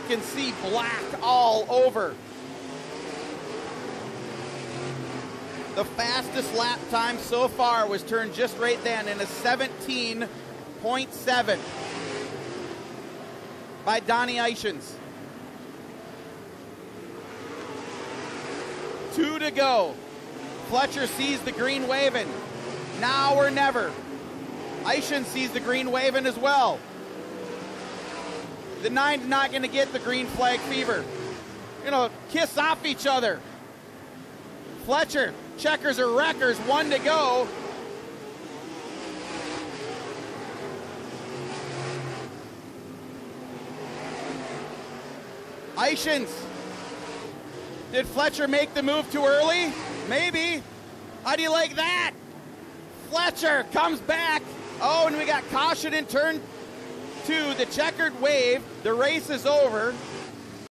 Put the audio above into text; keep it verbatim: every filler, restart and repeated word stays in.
can see black all over. The fastest lap time so far was turned just right then in a seventeen point seven by Donnie Eichens. Two to go. Fletcher sees the green waving. Now or never. Eichens sees the green waving as well. The nine's not going to get the green flag fever. You know, kiss off each other. Fletcher, checkers or wreckers, one to go. Eichens. Did Fletcher make the move too early? Maybe. How do you like that? Fletcher comes back. Oh, and we got caution in turn two. The checkered wave. The race is over.